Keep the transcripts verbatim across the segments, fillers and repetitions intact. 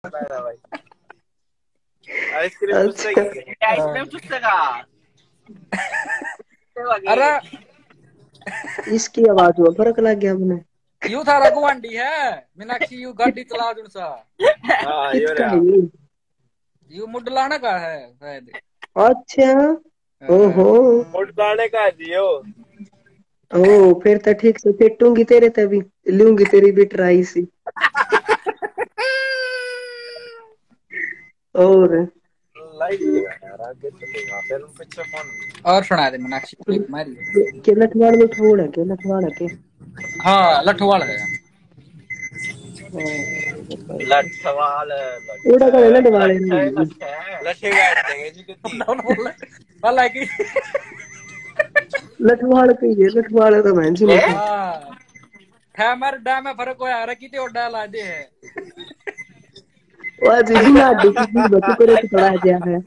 भाई ice cream चूसेगी ice cream चूसेगा। अरे इसकी आवाज में फर्क लग गया अपने। यू थारा गुवांडी है मीनाक्षी यू गाड़ी चला दूं सा। हां यो किसका रे है ये? यू मुडलाना का है शायद। अच्छा ओहो मुडलाने का दियो। ओ फिर तो ठीक से पिटूंगी तेरे तभी लूंगी तेरी भी ट्राई सी। और लाइट यार आगे चलेगा फिर पीछे फोन। और सुना दे मीनाक्षी क्लिप मारी के लठवाड़ में ठोड़ है के लठवाड़ है के। हाँ लठवाल है लठवाल उड़ा का लठवाड़ है लठे गाड़ देंगे जी कितनी वाला की लठवाड़ पे ये लठवाड़ तो मैं जी नहीं हां है मर डा में फर्क होया रे किते और डाल आ दे है वो आज भी ना देखी जी बच्चे करे तो पड़ा गया है।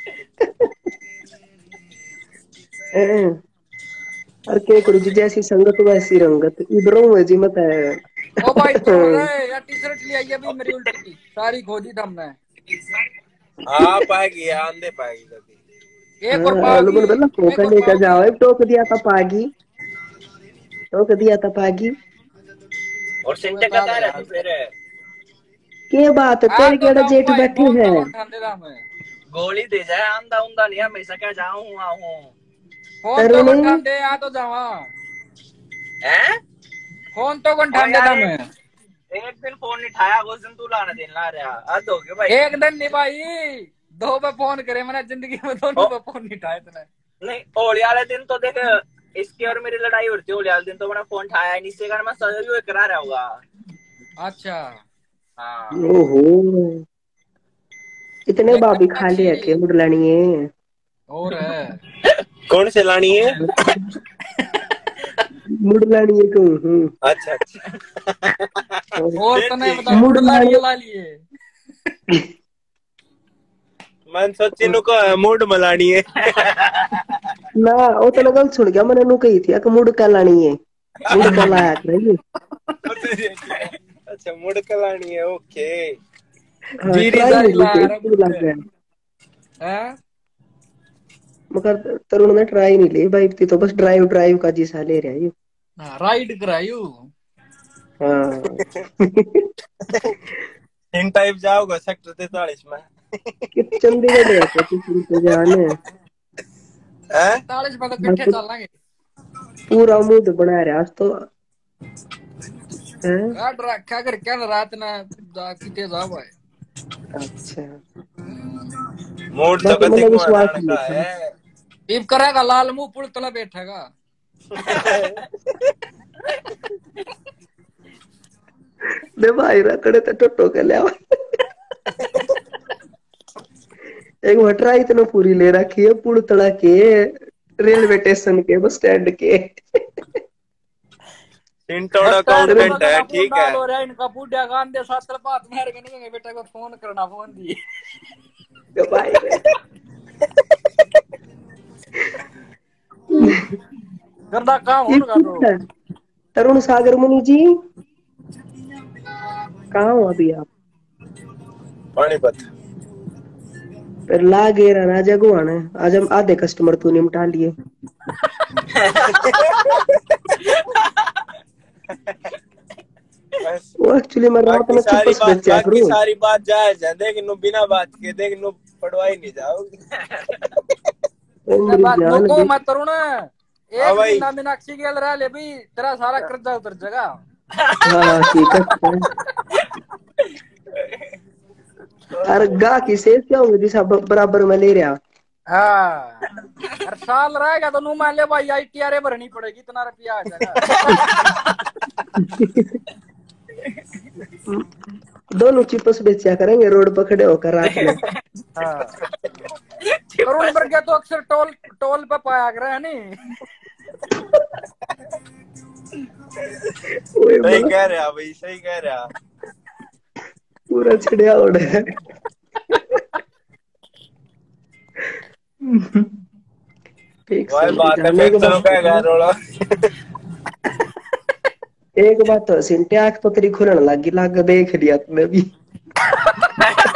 और के करू जी जैसी संगत वैसी रंगत इधरों है जी मत है। ओ भाई तरुण रे यार टी शर्ट ले आई अभी मेरी उल्टी सारी खोदी हमने। हां पाएगी आंधे पाएगी कभी एक और पागी लोगों ने बोला कोका लेकर जाओ टोक दिया था पागी टोक दिया था पागी और सिंटे का दायरा तो फिर के बात तेरे केड़ा जेठ बैठे हैं गोली दे जाए आंधा उंधा नहीं हमेशा क्या जाऊं आऊं फोन तो कौन ठान दे आ तो जावा हैं फोन तो कौन ठान दे था मैं एक दिन फोन नहीं उठाया उस दिन तू लाना दिन ला रहा आज हो गया भाई एक दिन नहीं भाई दो पे फोन करे मैंने जिंदगी में दोनों पे फोन नहीं उठाए तूने नहीं होली वाले दिन तो देख इसकी और मेरी लड़ाई होती है होली वाले दिन तो मैंने फोन उठाया नहीं इससे कारण मैं सजरी करा रहा होगा। अच्छा हाँ ओहो इतने बाबी खा लिया के मुड़ लानी है और है कौन से लानी है मुड़ लानी है कहूं अच्छा अच्छा और तो नहीं बता मुड़ लानी ला लिए मन सोची नु को मूड मलानी है ना वो तो गलत सुन गया मैंने नु कही थी कि मुड़ का लानी है मुड़ का लाया रही अच्छा मुड़ का लानी है ओके जीरी सारी ला रहा है मगर तरुण ने ट्राई नहीं ली भाई थी तो बस ड्राइव ड्राइव का जीसा ले रहा है हां राइड करायू हां इन टाइप जाओगे सेक्टर तैंतालीस में कि चंडीगढ़ रहते किसी से जाने हैं तैंतालीस में तो इकट्ठे चलेंगे पूरा मूड बना रहा आज तो हैं काट रखा कर क्या रात ना जा किते जा भाई अच्छा मूड तो बच्चे को बनाने का है टीप करेगा लाल मुंह पुल तला बैठेगा दे भाई रखड़े तो टोटो के ले एक वटरा इतना पूरी ले रखी है पुल तड़ा के रेलवे स्टेशन के बस स्टैंड के इंटोड़ अकाउंटेंट है ठीक है हो रहा इनका बूढ़ा गान दे साथ बात मेरे के नहीं बेटा को फोन करना फोन दी तो भाई करना काम हो करो तरुण सागर मुनि जी कहाँ हो अभी आप पानीपत फिर लागे राजा गुआना आज हम आधे कस्टमर तू निपटा लिए वो एक्चुअली मैं रात में चिपस बेचा करूं सारी बात जायज है देख नु बिना बात के देख नु पढ़वाई नहीं जाओगी बात नको मत तरुण एक महीना मीनाक्षी के रहा ले भी तेरा सारा कर्जा उतर जाएगा हां ठीक है अरे गा की सेफ क्या होगी दिशा बराबर में ले रहा हाँ हर साल रहेगा तो नू मान ले भाई आई टी आर भरनी पड़ेगी इतना रुपया आ जाएगा दोनों चिपस बेचा करेंगे रोड पर खड़े होकर रात में हाँ करुण पर क्या तो अक्सर टोल टोल पे पाया कर है नहीं सही कह रहा भाई सही कह रहा पूरा छिड़िया उड़ा है भाई बात है फैक्टरों का घर रोड़ा एक बात तो सिंटे आंख तो तेरी खुलने लगी लाग देख लिया तूने भी है